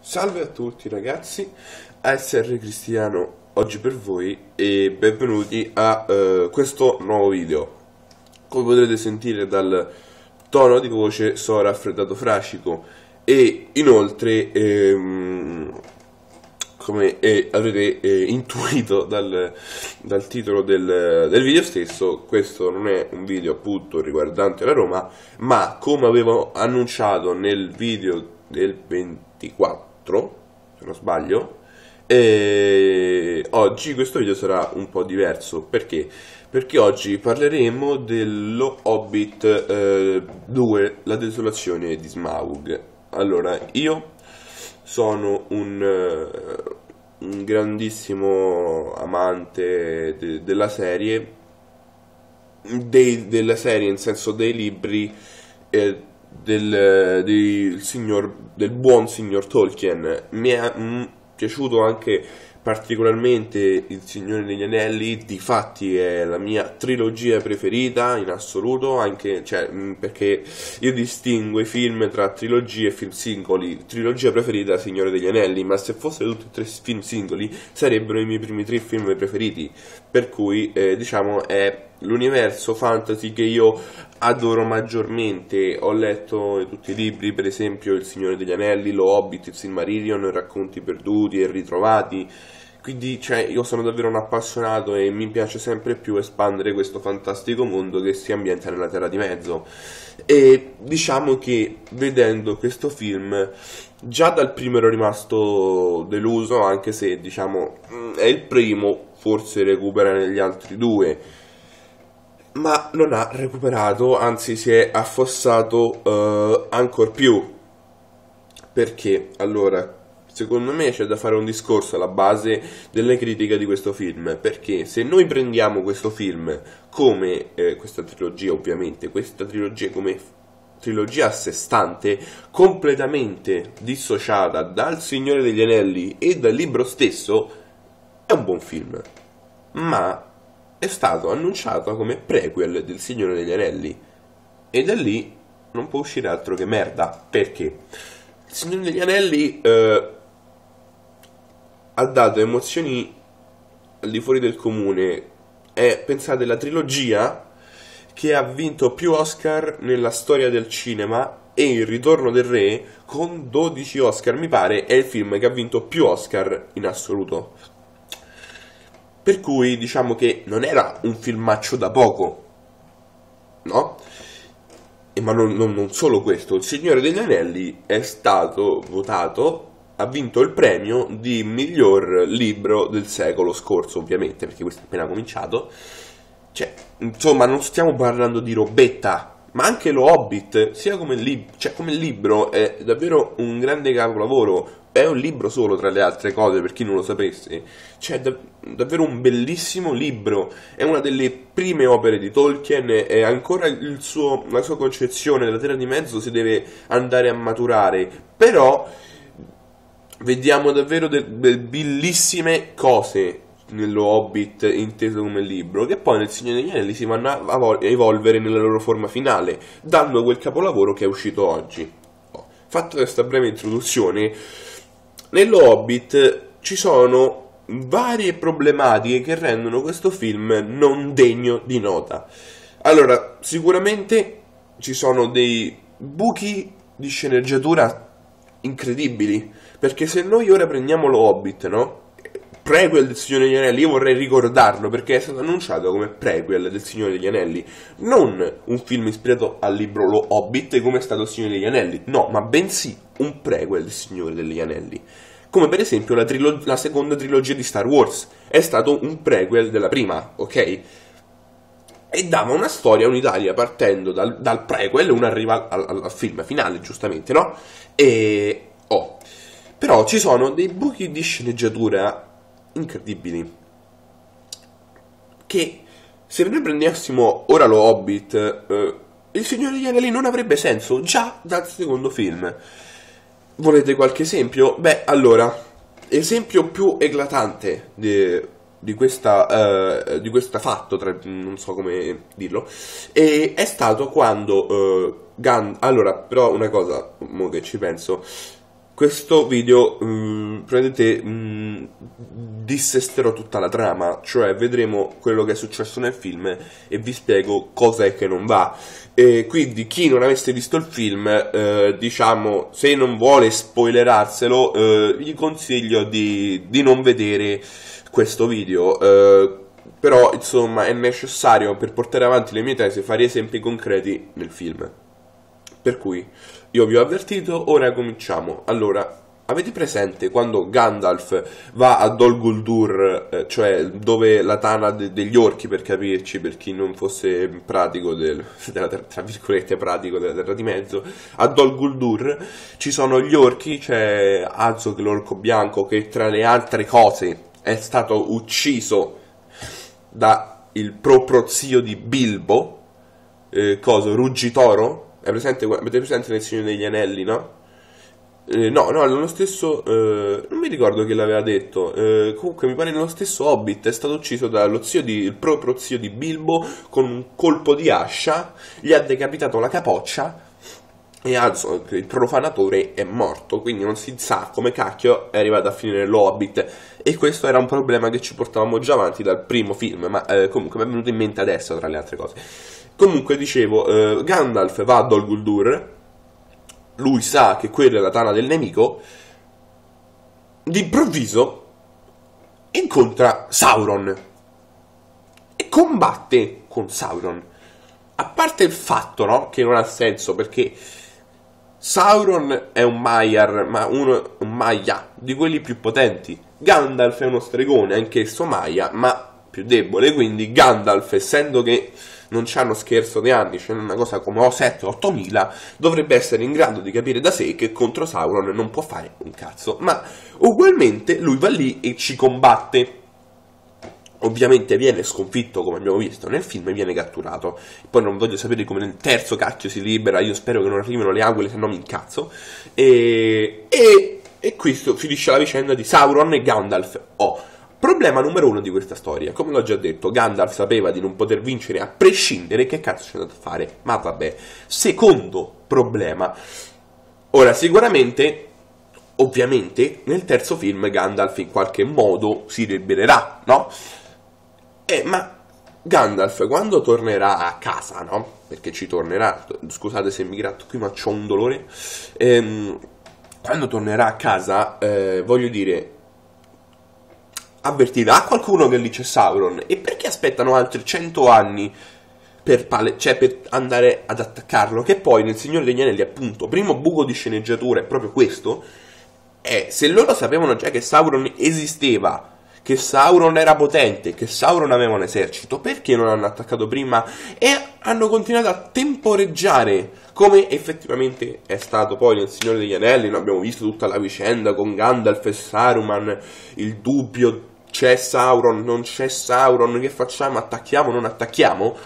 Salve a tutti ragazzi, ASR Cristiano oggi per voi e benvenuti a questo nuovo video. Come potrete sentire dal tono di voce sono raffreddato fracico e inoltre come avrete intuito dal titolo del video stesso, questo non è un video appunto riguardante la Roma, ma come avevo annunciato nel video del 24, se non sbaglio, oggi questo video sarà un po' diverso. Perché? Perché oggi parleremo dello Hobbit 2, la desolazione di Smaug. Allora, io sono un grandissimo amante della serie, della serie in senso dei libri del buon signor Tolkien. Mi è piaciuto anche particolarmente Il Signore degli Anelli, difatti è la mia trilogia preferita in assoluto, anche perché io distingo i film tra trilogie e film singoli. Trilogia preferita Signore degli Anelli, ma se fossero tutti e tre film singoli sarebbero i miei primi tre film preferiti, per cui diciamo è l'universo fantasy che io adoro maggiormente. Ho letto tutti i libri, per esempio Il Signore degli Anelli, Lo Hobbit, Il Silmarillion, Racconti perduti e ritrovati. Quindi io sono davvero un appassionato e mi piace sempre più espandere questo fantastico mondo che si ambienta nella Terra di Mezzo. E diciamo che vedendo questo film già dal primo ero rimasto deluso, anche se diciamo è il primo, forse recupera negli altri due, ma non ha recuperato, anzi si è affossato ancor più. Perché? Allora, secondo me c'è da fare un discorso alla base delle critiche di questo film, perché se noi prendiamo questo film come, questa trilogia ovviamente, questa trilogia come trilogia a sé stante, completamente dissociata dal Signore degli Anelli e dal libro stesso, è un buon film, ma è stato annunciato come prequel del Signore degli Anelli e da lì non può uscire altro che merda. Perché? Il Signore degli Anelli ha dato emozioni al di fuori del comune. Pensate, la trilogia che ha vinto più Oscar nella storia del cinema, e Il Ritorno del Re con 12 Oscar mi pare è il film che ha vinto più Oscar in assoluto. Per cui diciamo che non era un filmaccio da poco, no? Ma non solo questo, Il Signore degli Anelli è stato votato, ha vinto il premio di miglior libro del secolo scorso, ovviamente, perché questo è appena cominciato. Insomma, non stiamo parlando di robetta, ma anche lo Hobbit, sia come libro, è davvero un grande capolavoro. È un libro solo, tra le altre cose, per chi non lo sapesse. Davvero un bellissimo libro. È una delle prime opere di Tolkien e ancora la sua concezione della Terra di Mezzo si deve andare a maturare. Però vediamo davvero bellissime cose nello Hobbit inteso come libro, che poi nel Signore degli Anelli si vanno a evolvere nella loro forma finale, dando quel capolavoro che è uscito oggi. Fatta questa breve introduzione, nello Hobbit ci sono varie problematiche che rendono questo film non degno di nota. Allora, sicuramente ci sono dei buchi di sceneggiatura incredibili, perché se noi ora prendiamo lo Hobbit, no? Prequel del Signore degli Anelli, io vorrei ricordarlo perché è stato annunciato come prequel del Signore degli Anelli, non un film ispirato al libro Lo Hobbit come è stato il Signore degli Anelli, no, ma bensì un prequel del Signore degli Anelli, come per esempio la seconda trilogia di Star Wars è stato un prequel della prima, ok? E dava una storia unitaria partendo dal prequel, uno arriva al film finale, giustamente, no? Però ci sono dei buchi di sceneggiatura incredibili, che se noi prendessimo ora lo Hobbit, il Signore degli Anelli non avrebbe senso già dal secondo film. Volete qualche esempio? Beh, allora, esempio più eclatante di questo fatto, non so come dirlo, e è stato quando allora, però una cosa, mo che ci penso, questo video prendete, dissesterò tutta la trama, cioè vedremo quello che è successo nel film e vi spiego cosa è che non va. Quindi chi non avesse visto il film, diciamo, se non vuole spoilerarselo, gli consiglio di non vedere questo video. Però insomma è necessario per portare avanti le mie tesi fare esempi concreti nel film. Per cui io vi ho avvertito, ora cominciamo. Allora, avete presente quando Gandalf va a Dol Guldur, cioè dove la tana degli orchi, per capirci, per chi non fosse pratico tra virgolette pratico della Terra di Mezzo, a Dol Guldur ci sono gli orchi, c'è Azog l'orco bianco che tra le altre cose è stato ucciso da il prozio di Bilbo, Ruggitoro. Avete presente nel Signore degli Anelli, no? No, nello stesso... non mi ricordo chi l'aveva detto. Comunque mi pare nello stesso Hobbit è stato ucciso il prozio di Bilbo con un colpo di ascia, gli ha decapitato la capoccia e Azog, il profanatore, è morto. Quindi non si sa come cacchio è arrivato a finire lo Hobbit. E questo era un problema che ci portavamo già avanti dal primo film, ma comunque mi è venuto in mente adesso, tra le altre cose. Comunque dicevo, Gandalf va a Dol Guldur, lui sa che quella è la tana del nemico, d'improvviso incontra Sauron e combatte con Sauron. A parte il fatto, no, che non ha senso, perché Sauron è un Maiar, ma un Maia di quelli più potenti. Gandalf è uno stregone, anch'esso Maia, ma più debole, quindi Gandalf, essendo che non c'hanno scherzo di anni, c'è una cosa come 7-8 mila, dovrebbe essere in grado di capire da sé che contro Sauron non può fare un cazzo, ma ugualmente lui va lì e ci combatte. Ovviamente viene sconfitto, come abbiamo visto nel film, e viene catturato. Poi non voglio sapere come nel terzo cacchio si libera, io spero che non arrivino le aquile, se no mi incazzo. E questo finisce la vicenda di Sauron e Gandalf. Problema numero 1 di questa storia, come l'ho già detto, Gandalf sapeva di non poter vincere a prescindere, che cazzo c'è da fare? Ma vabbè. Secondo problema, ora sicuramente, ovviamente, nel terzo film Gandalf in qualche modo si libererà, no? Ma Gandalf quando tornerà a casa, no? Perché ci tornerà, scusate se mi gratto qui ma c'ho un dolore, quando tornerà a casa, voglio dire, avvertirà qualcuno che lì c'è Sauron, e perché aspettano altri 100 anni per andare ad attaccarlo? Che poi nel Signore degli Anelli, appunto, primo buco di sceneggiatura è proprio questo, se loro sapevano già che Sauron esisteva, che Sauron era potente, che Sauron aveva un esercito, perché non hanno attaccato prima e hanno continuato a temporeggiare, come effettivamente è stato poi nel Signore degli Anelli? Noi abbiamo visto tutta la vicenda con Gandalf e Saruman, il dubbio: c'è Sauron, non c'è Sauron, che facciamo? Attacchiamo, non attacchiamo?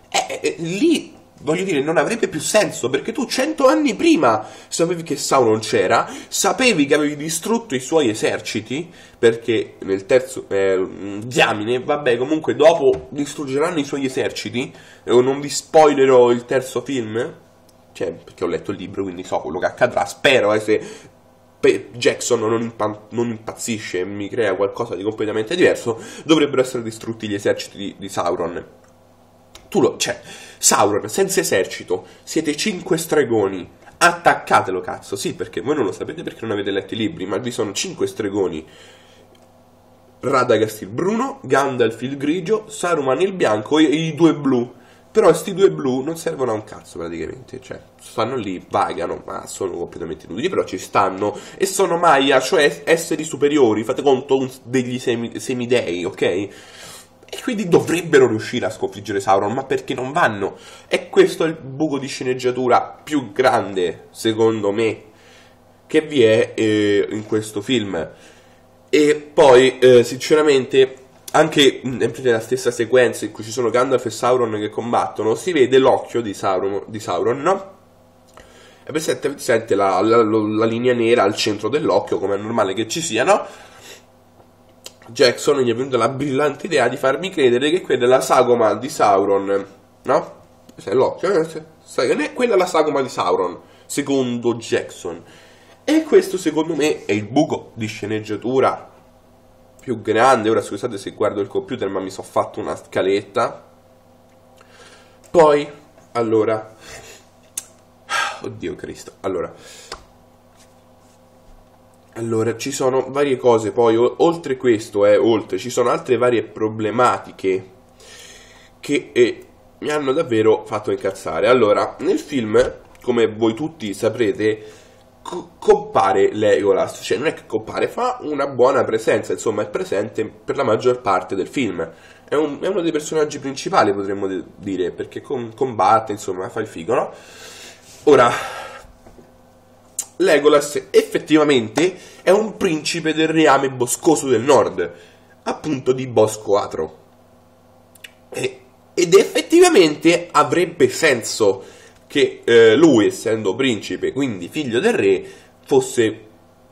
Lì, voglio dire, non avrebbe più senso, perché tu 100 anni prima sapevi che Sauron c'era, sapevi che avevi distrutto i suoi eserciti, perché nel terzo, diamine, vabbè, comunque dopo distruggeranno i suoi eserciti, non vi spoilerò il terzo film, cioè, perché ho letto il libro, quindi so quello che accadrà, spero, se Jackson non impazzisce e mi crea qualcosa di completamente diverso, dovrebbero essere distrutti gli eserciti di Sauron. Sauron senza esercito, siete 5 stregoni, attaccatelo, cazzo. Sì, perché voi non lo sapete perché non avete letto i libri, ma vi sono 5 stregoni: Radagast il bruno, Gandalf il grigio, Saruman il bianco e i 2 blu. Però sti 2 blu non servono a un cazzo praticamente, cioè stanno lì, vagano, ma sono completamente inutili, però ci stanno e sono Maia, cioè esseri superiori, fate conto degli semidei, ok? E quindi dovrebbero riuscire a sconfiggere Sauron, ma perché non vanno? E questo è il buco di sceneggiatura più grande, secondo me, che vi è in questo film. E poi, sinceramente, anche nella stessa sequenza in cui ci sono Gandalf e Sauron che combattono, si vede l'occhio di Sauron, no? E presente la linea nera al centro dell'occhio, come è normale che ci sia, no? Jackson gli è venuta la brillante idea di farmi credere che quella è la sagoma di Sauron, no? L'occhio, quella è la sagoma di Sauron, secondo Jackson. E questo secondo me è il buco di sceneggiatura più grande. Ora scusate se guardo il computer, ma mi sono fatto una scaletta. Poi, allora, oddio Cristo, allora ci sono varie cose. Poi oltre questo, ci sono altre varie problematiche che mi hanno davvero fatto incazzare. Allora, nel film, come voi tutti saprete, compare Legolas, cioè non è che compare, fa una buona presenza, insomma è presente per la maggior parte del film, è uno dei personaggi principali, potremmo dire, perché combatte, insomma fa il figo, no? Ora, Legolas effettivamente è un principe del reame boscoso del nord, appunto di Bosco Atro, ed effettivamente avrebbe senso che lui, essendo principe, quindi figlio del re, fosse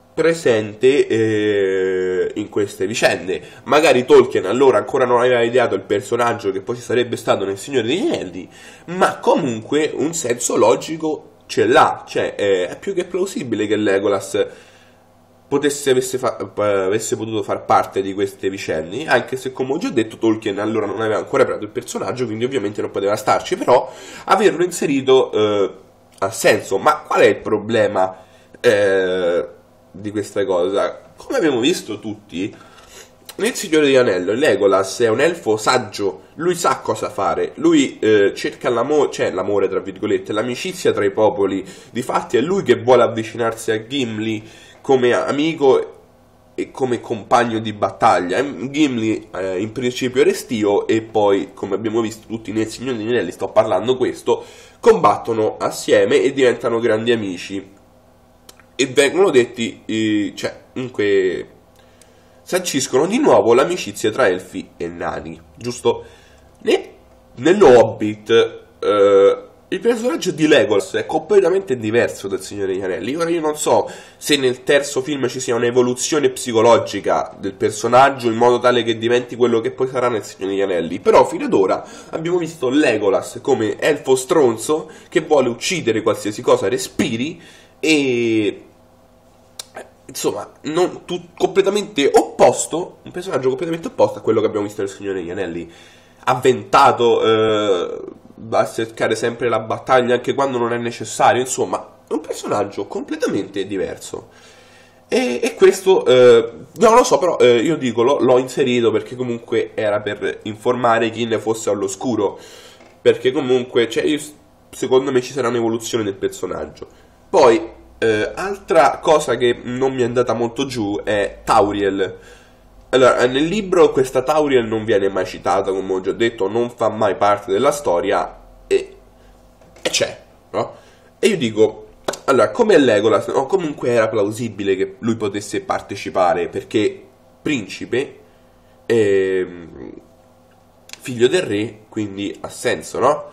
presente in queste vicende. Magari Tolkien allora ancora non aveva ideato il personaggio che poi ci sarebbe stato nel Signore degli Anelli, ma comunque un senso logico ce l'ha, cioè è più che plausibile che Legolas avesse potuto far parte di queste vicende, anche se, come ho già detto, Tolkien allora non aveva ancora creato il personaggio, quindi ovviamente non poteva starci, però averlo inserito ha senso. Ma qual è il problema di questa cosa? Come abbiamo visto tutti, nel Signore degli Anelli Legolas è un elfo saggio, lui sa cosa fare, lui cerca l'amore tra virgolette, l'amicizia tra i popoli, difatti è lui che vuole avvicinarsi a Gimli come amico e come compagno di battaglia. Gimli in principio è restio, e poi, come abbiamo visto tutti nel Signore degli Anelli, sto parlando questo, combattono assieme e diventano grandi amici, e vengono detti, comunque sanciscono di nuovo l'amicizia tra elfi e nani, giusto? Nello Hobbit il personaggio di Legolas è completamente diverso dal Signore degli Anelli. Ora io non so se nel terzo film ci sia un'evoluzione psicologica del personaggio in modo tale che diventi quello che poi sarà nel Signore degli Anelli, però fino ad ora abbiamo visto Legolas come elfo stronzo che vuole uccidere qualsiasi cosa respiri, e insomma completamente opposto, un personaggio completamente opposto a quello che abbiamo visto nel Signore degli Anelli, avventato, va a cercare sempre la battaglia anche quando non è necessario, insomma un personaggio completamente diverso. E questo non lo so, però io dico l'ho inserito perché comunque era per informare chi ne fosse all'oscuro, perché comunque secondo me ci sarà un'evoluzione del personaggio. Poi altra cosa che non mi è andata molto giù è Tauriel. Allora, nel libro questa Tauriel non viene mai citata, come ho già detto, non fa mai parte della storia, e c'è, no? E io dico, allora, come Legolas, no? Comunque era plausibile che lui potesse partecipare, perché principe, figlio del re, quindi ha senso, no?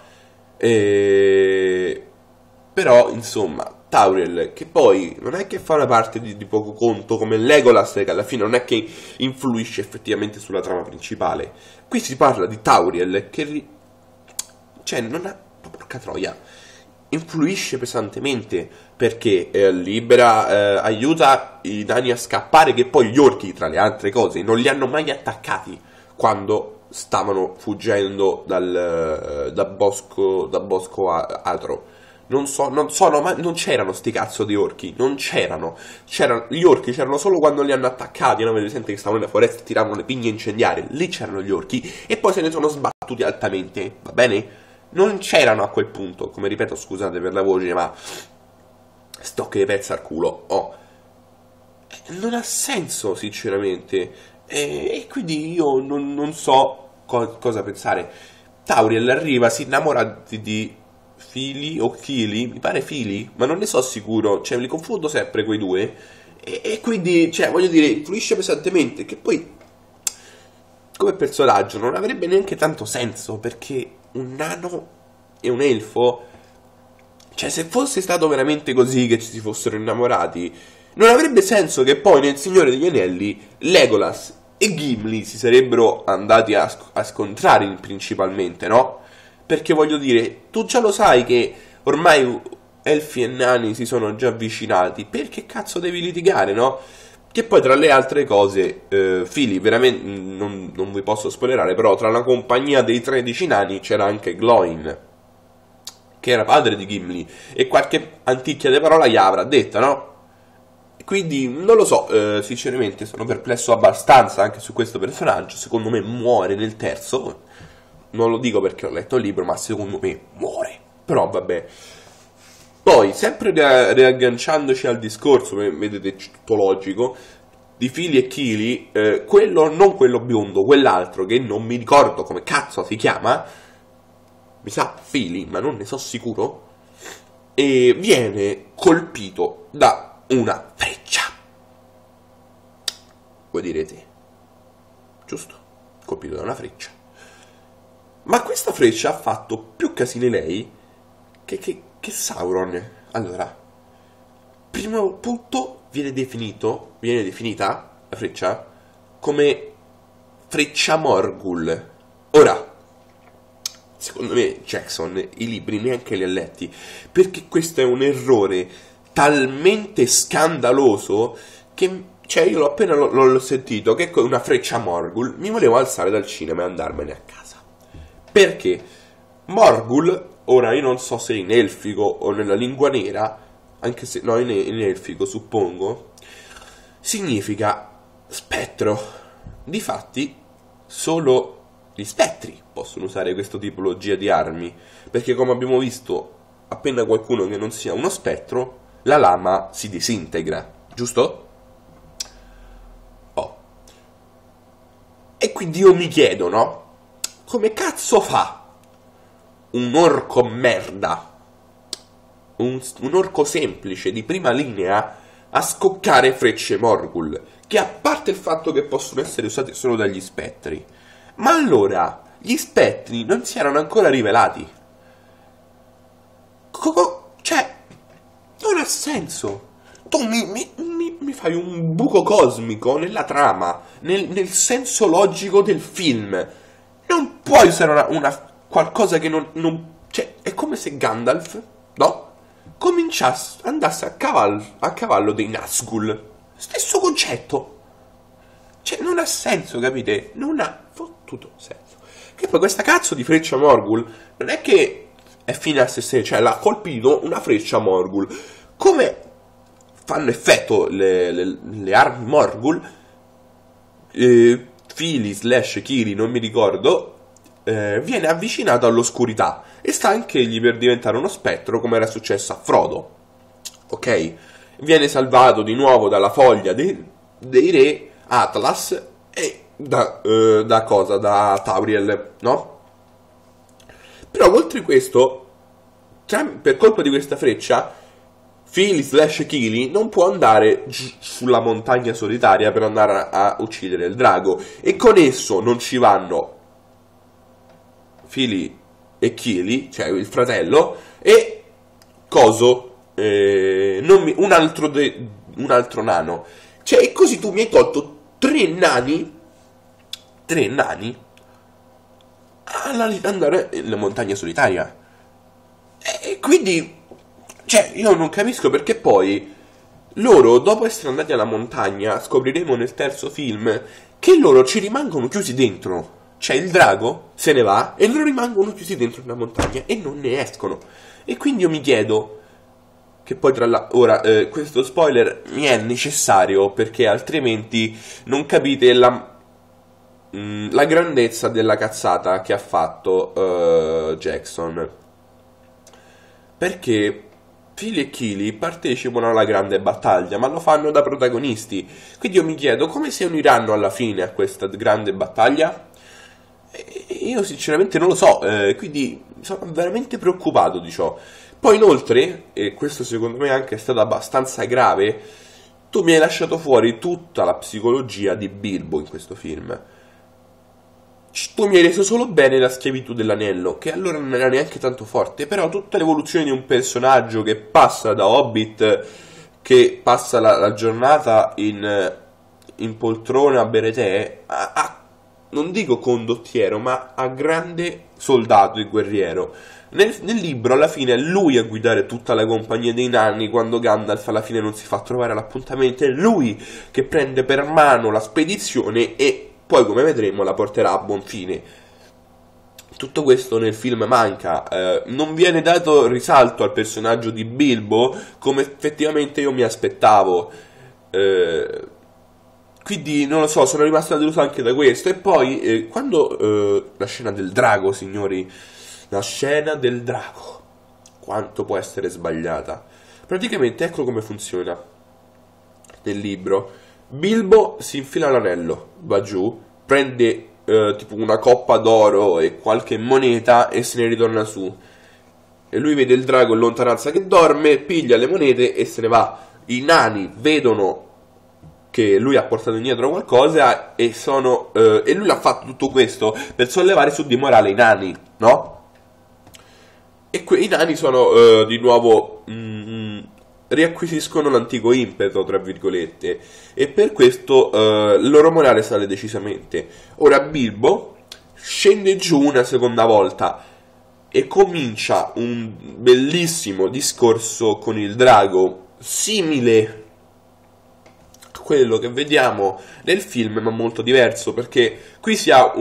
Però, insomma, Tauriel, che poi non è che fa una parte di poco conto come Legolas, che alla fine non è che influisce effettivamente sulla trama principale. Qui si parla di Tauriel che non ha, porca troia, influisce pesantemente, perché aiuta i nani a scappare, che poi gli orchi, tra le altre cose, non li hanno mai attaccati quando stavano fuggendo da Bosco Atro. Non c'erano sti cazzo di orchi, non c'erano. Gli orchi c'erano solo quando li hanno attaccati, no? Vedete che stavano nella foresta e tiravano le pigne incendiarie, lì c'erano gli orchi, e poi se ne sono sbattuti altamente, va bene? Non c'erano a quel punto, come ripeto, scusate per la voce, ma sto che pezza al culo, non ha senso sinceramente, e quindi io non so cosa pensare. Tauriel arriva, si innamora di Fili o Chili, mi pare Fili, ma non ne so sicuro, li confondo sempre quei due, e quindi, voglio dire, influisce pesantemente, che poi come personaggio non avrebbe neanche tanto senso, perché un nano e un elfo, se fosse stato veramente così, che ci si fossero innamorati, non avrebbe senso che poi nel Signore degli Anelli Legolas e Gimli si sarebbero andati a scontrare principalmente, no? Perché voglio dire, tu già lo sai che ormai elfi e nani si sono già avvicinati, perché cazzo devi litigare, no? Che poi tra le altre cose, Fili, veramente, non vi posso spoilerare, però tra la compagnia dei 13 nani c'era anche Gloin, che era padre di Gimli, e qualche anticchia di parola gli avrà detta, no? Quindi non lo so, sinceramente sono perplesso abbastanza anche su questo personaggio. Secondo me muore nel terzo. Non lo dico perché ho letto il libro, ma secondo me muore. Però vabbè. Poi, sempre riagganciandoci al discorso, vedete tutto logico, di Fili e Kili, non quello biondo, quell'altro che non mi ricordo come cazzo si chiama, mi sa Fili, ma non ne so sicuro, e viene colpito da una freccia. Voi direte, giusto? Colpito da una freccia. Ma questa freccia ha fatto più casini lei che Sauron. Allora, primo punto viene definita la freccia come freccia Morgul. Ora, secondo me Jackson i libri neanche li ha letti, perché questo è un errore talmente scandaloso che, cioè, io l'ho sentito che con una freccia Morgul mi volevo alzare dal cinema e andarmene a casa. Perché Morgul, ora io non so se in elfico o nella lingua nera, anche se no, in elfico suppongo, significa spettro. Difatti solo gli spettri possono usare questa tipologia di armi, perché come abbiamo visto, appena qualcuno che non sia uno spettro, la lama si disintegra, giusto? Oh. E quindi io mi chiedo, no? Come cazzo fa un orco merda, un orco semplice di prima linea, a scoccare frecce Morgul, che a parte il fatto che possono essere usate solo dagli spettri, ma allora gli spettri non si erano ancora rivelati. Cioè, non ha senso. Tu mi fai un buco cosmico nella trama, nel senso logico del film. Non puoi usare una qualcosa che non cioè, è come se Gandalf, no? Andasse a cavallo dei Nazgûl. Stesso concetto. Cioè, non ha senso, capite? Non ha fottuto senso. Che poi questa cazzo di freccia Morgul non è che è fine a se stessa, cioè l'ha colpito una freccia Morgul. Come fanno effetto le armi Morgul, Fili / Kili, non mi ricordo, viene avvicinato all'oscurità e sta anch'egli per diventare uno spettro, come era successo a Frodo. Ok? Viene salvato di nuovo dalla foglia dei re Atlas e da Tauriel, no? Però oltre questo, per colpa di questa freccia, Fili / Kili non può andare sulla montagna solitaria per andare a uccidere il drago, e con esso non ci vanno Fili e Kili, cioè il fratello, e Coso, un altro nano. Cioè, e così tu mi hai tolto tre nani andare nella montagna solitaria. E quindi, cioè, io non capisco perché poi loro, dopo essere andati alla montagna, scopriremo nel terzo film che loro ci rimangono chiusi dentro. Cioè, il drago se ne va e loro rimangono chiusi dentro una montagna e non ne escono. E quindi io mi chiedo, che poi ora questo spoiler mi è necessario perché altrimenti non capite la grandezza della cazzata che ha fatto Jackson. Perché Fili e Kili partecipano alla grande battaglia, ma lo fanno da protagonisti. Quindi io mi chiedo come si uniranno alla fine a questa grande battaglia. Io sinceramente non lo so, quindi sono veramente preoccupato di ciò. Poi inoltre, e questo secondo me anche è stato abbastanza grave, tu mi hai lasciato fuori tutta la psicologia di Bilbo in questo film. Tu mi hai reso solo bene la schiavitù dell'anello, che allora non era neanche tanto forte, però tutta l'evoluzione di un personaggio che passa da Hobbit, che passa la giornata in poltrona a bere tè, non dico condottiero, ma a grande soldato e guerriero. Nel libro alla fine è lui a guidare tutta la compagnia dei nani, quando Gandalf alla fine non si fa trovare all'appuntamento, è lui che prende per mano la spedizione e poi, come vedremo, la porterà a buon fine. Tutto questo nel film manca, non viene dato risalto al personaggio di Bilbo come effettivamente io mi aspettavo, quindi non lo so, sono rimasto deluso anche da questo. E poi quando la scena del drago, signori, la scena del drago, quanto può essere sbagliata. Praticamente ecco come funziona nel libro. Bilbo si infila l'anello, va giù, prende tipo una coppa d'oro e qualche moneta e se ne ritorna su. E lui vede il drago in lontananza che dorme, piglia le monete e se ne va. I nani vedono che lui ha portato indietro qualcosa e lui l'ha fatto tutto questo per sollevare su di morale i nani, no? E i nani sono di nuovo riacquisiscono l'antico impeto, tra virgolette, e per questo il loro morale sale decisamente. Ora Bilbo scende giù una seconda volta e comincia un bellissimo discorso con il drago, simile a quello che vediamo nel film, ma molto diverso, perché qui si ha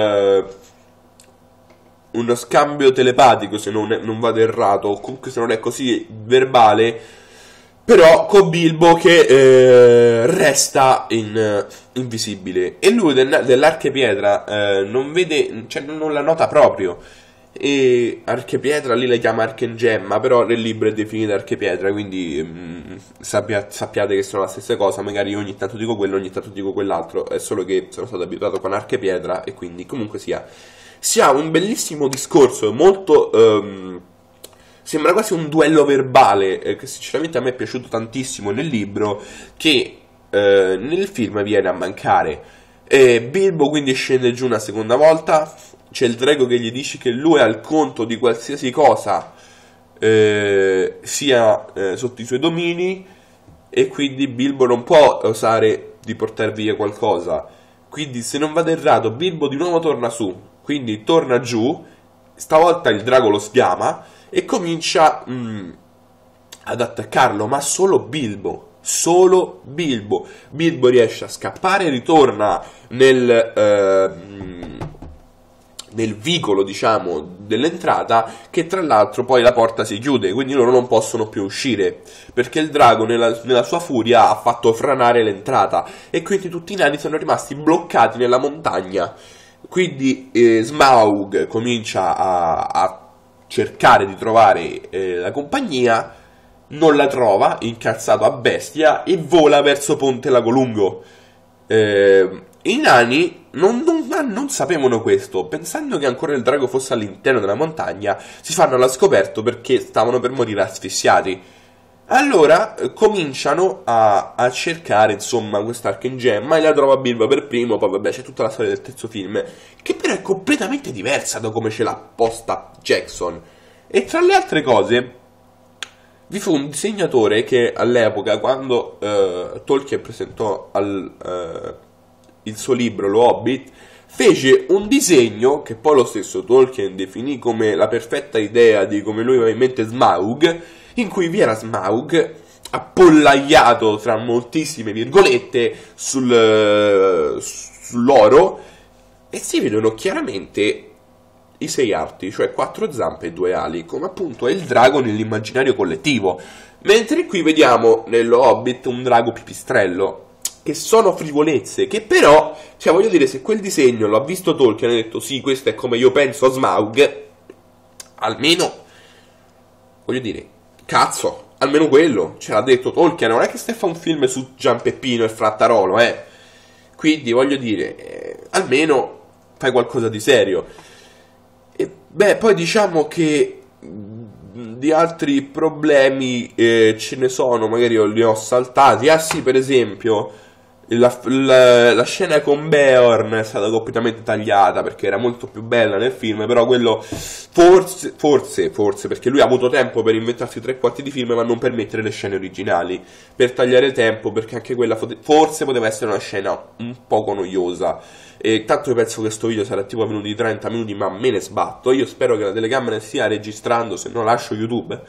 uno scambio telepatico, se non vado errato, o comunque se non è così verbale, però con Bilbo che resta invisibile, e lui dell'archepietra non vede, cioè non la nota proprio. E archepietra lì la chiama archengemma, però nel libro è definita archepietra, quindi sappiate che sono la stessa cosa. Magari ogni tanto dico quello, ogni tanto dico quell'altro, è solo che sono stato abituato con archepietra e quindi comunque si ha un bellissimo discorso, molto sembra quasi un duello verbale, che sinceramente a me è piaciuto tantissimo nel libro, che nel film viene a mancare. Bilbo quindi scende giù una seconda volta, c'è il drago che gli dice che lui ha il conto di qualsiasi cosa sia sotto i suoi domini, e quindi Bilbo non può osare di portare via qualcosa. Quindi, se non vado errato, Bilbo di nuovo torna su, quindi torna giù, stavolta il drago lo schiama e comincia ad attaccarlo, ma solo Bilbo. Bilbo riesce a scappare, ritorna nel vicolo, diciamo, dell'entrata, che tra l'altro poi la porta si chiude, quindi loro non possono più uscire, perché il drago nella sua furia ha fatto franare l'entrata, e quindi tutti i nani sono rimasti bloccati nella montagna. Quindi Smaug comincia a cercare di trovare la compagnia, non la trova, incazzato a bestia, e vola verso Ponte Lago Lungo. I nani non sapevano questo, pensando che ancora il drago fosse all'interno della montagna, si fanno alla scoperto perché stavano per morire asfissiati. Allora cominciano a cercare, insomma, quest'archengemma, e la trova Bilbo per primo. Poi vabbè, c'è tutta la storia del terzo film, che però è completamente diversa da come ce l'ha posta Jackson. E tra le altre cose, vi fu un disegnatore che all'epoca, quando Tolkien presentò il suo libro, Lo Hobbit, fece un disegno che poi lo stesso Tolkien definì come la perfetta idea di come lui aveva in mente Smaug, in cui vi era Smaug appollaiato tra moltissime virgolette sull'oro, e si vedono chiaramente i 6 arti, cioè 4 zampe e 2 ali, come appunto è il drago nell'immaginario collettivo. Mentre qui vediamo nello Hobbit un drago pipistrello, che sono frivolezze, che però, cioè voglio dire, se quel disegno lo ha visto Tolkien e ha detto sì, questo è come io penso a Smaug, almeno, voglio dire, cazzo, almeno quello ce l'ha detto Tolkien, non è che stai a fare un film su Gianpeppino e Frattarolo, quindi voglio dire, almeno fai qualcosa di serio. E beh, poi diciamo che di altri problemi ce ne sono, magari io li ho saltati. Ah sì, per esempio, La scena con Beorn è stata completamente tagliata perché era molto più bella nel film, però quello forse, perché lui ha avuto tempo per inventarsi 3/4 di film ma non per mettere le scene originali, per tagliare tempo, perché anche quella forse poteva essere una scena un poco noiosa. E tanto io penso che sto video sarà tipo a minuti 30 minuti, ma me ne sbatto. Io spero che la telecamera stia registrando, se no lascio YouTube.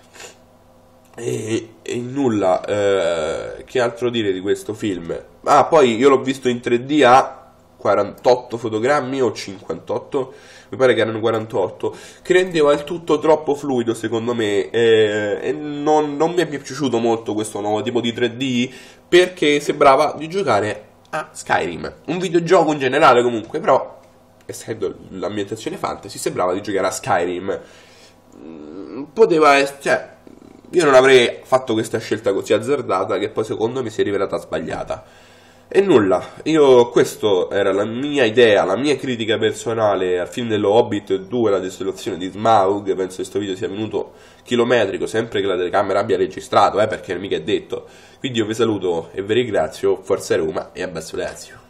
E nulla, che altro dire di questo film? Ah, poi io l'ho visto in 3D a 48 fotogrammi o 58, mi pare che erano 48, che rendeva il tutto troppo fluido secondo me, e non mi è piaciuto molto questo nuovo tipo di 3D, perché sembrava di giocare a Skyrim, un videogioco in generale comunque, però essendo l'ambientazione fantasy sembrava di giocare a Skyrim. Poteva essere, cioè, io non avrei fatto questa scelta così azzardata che poi secondo me si è rivelata sbagliata. E nulla, io questa era la mia idea, la mia critica personale al film dello Hobbit 2, la desolazione di Smaug. Penso che questo video sia venuto chilometrico, sempre che la telecamera abbia registrato, perché mica è detto. Quindi io vi saluto e vi ringrazio, forza Roma e abbasso Lazio.